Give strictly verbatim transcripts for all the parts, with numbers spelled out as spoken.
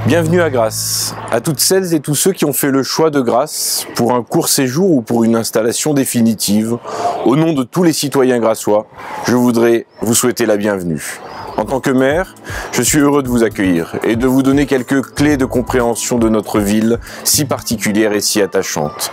Bienvenue à Grasse, à toutes celles et tous ceux qui ont fait le choix de Grasse pour un court séjour ou pour une installation définitive. Au nom de tous les citoyens grassois, je voudrais vous souhaiter la bienvenue. En tant que maire, je suis heureux de vous accueillir et de vous donner quelques clés de compréhension de notre ville si particulière et si attachante.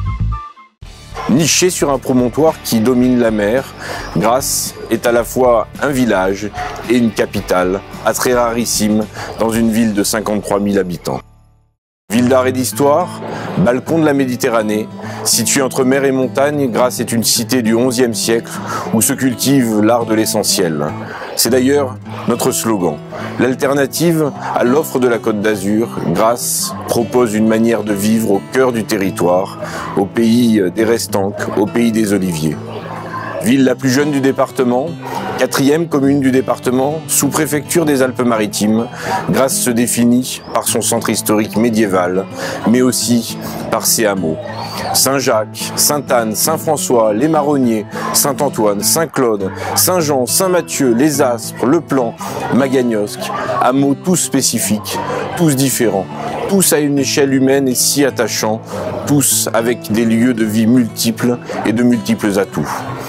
Niché sur un promontoire qui domine la mer, Grasse est à la fois un village et une capitale, attrait rarissime dans une ville de cinquante-trois mille habitants. Ville d'art et d'histoire, balcon de la Méditerranée, située entre mer et montagne, Grasse est une cité du onzième siècle où se cultive l'art de l'essentiel. C'est d'ailleurs notre slogan. L'alternative à l'offre de la Côte d'Azur, Grasse propose une manière de vivre au cœur du territoire, au pays des Restanques, au pays des Oliviers. Ville la plus jeune du département, quatrième commune du département, sous-préfecture des Alpes-Maritimes, Grasse se définit par son centre historique médiéval, mais aussi par ses hameaux. Saint-Jacques, Sainte-Anne, Saint-François, les Marronniers, Saint-Antoine, Saint-Claude, Saint-Jean, Saint-Mathieu, les Aspres, le Plan, Magagnosc, hameaux tous spécifiques, tous différents, tous à une échelle humaine et si attachants, tous avec des lieux de vie multiples et de multiples atouts.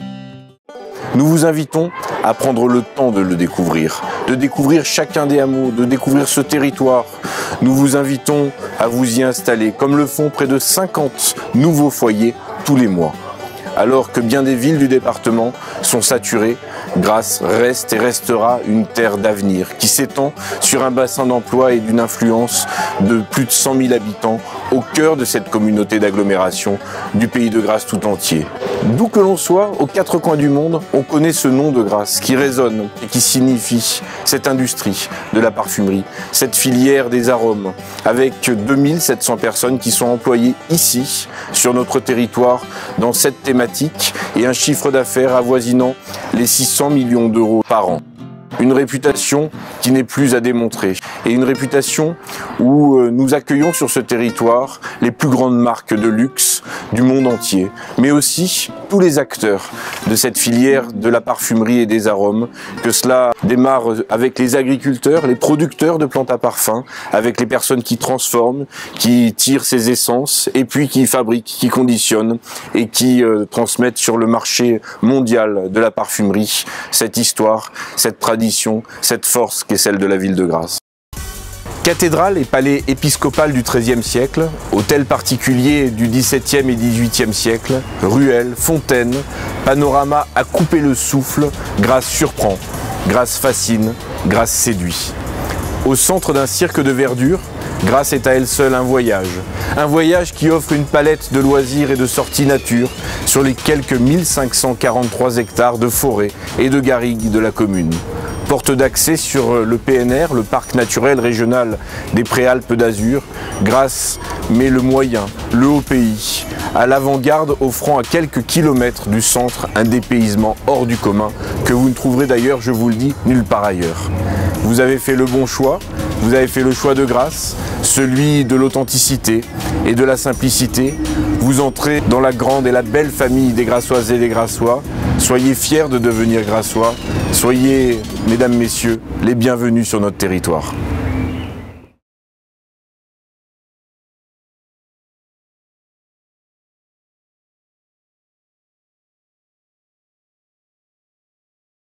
Nous vous invitons à prendre le temps de le découvrir, de découvrir chacun des hameaux, de découvrir ce territoire. Nous vous invitons à vous y installer, comme le font près de cinquante nouveaux foyers tous les mois. Alors que bien des villes du département sont saturées, Grasse reste et restera une terre d'avenir qui s'étend sur un bassin d'emploi et d'une influence de plus de cent mille habitants au cœur de cette communauté d'agglomération du pays de Grasse tout entier. D'où que l'on soit, aux quatre coins du monde, on connaît ce nom de Grasse qui résonne et qui signifie cette industrie de la parfumerie, cette filière des arômes, avec deux mille sept cents personnes qui sont employées ici, sur notre territoire, dans cette thématique et un chiffre d'affaires avoisinant les six cents millions d'euros par an. Une réputation qui n'est plus à démontrer et une réputation où nous accueillons sur ce territoire les plus grandes marques de luxe du monde entier, mais aussi tous les acteurs de cette filière de la parfumerie et des arômes, que cela démarre avec les agriculteurs, les producteurs de plantes à parfum, avec les personnes qui transforment, qui tirent ces essences et puis qui fabriquent, qui conditionnent et qui euh, transmettent sur le marché mondial de la parfumerie cette histoire, cette tradition, cette force qu'est celle de la ville de Grasse. Cathédrale et palais épiscopal du treizième siècle, hôtel particulier du dix-septième et dix-huitième siècle, ruelles, fontaines, panorama à couper le souffle, Grasse surprend, Grasse fascine, Grasse séduit. Au centre d'un cirque de verdure, Grasse est à elle seule un voyage. Un voyage qui offre une palette de loisirs et de sorties nature sur les quelques mille cinq cent quarante-trois hectares de forêt et de garrigues de la commune. Porte d'accès sur le P N R, le parc naturel régional des Préalpes d'Azur, Grasse met le moyen, le haut pays, à l'avant-garde, offrant à quelques kilomètres du centre un dépaysement hors du commun que vous ne trouverez d'ailleurs, je vous le dis, nulle part ailleurs. Vous avez fait le bon choix, vous avez fait le choix de Grasse, celui de l'authenticité et de la simplicité. Vous entrez dans la grande et la belle famille des Grassoises et des Grassois. Soyez fiers de devenir Grassois. Soyez, mesdames, messieurs, les bienvenus sur notre territoire.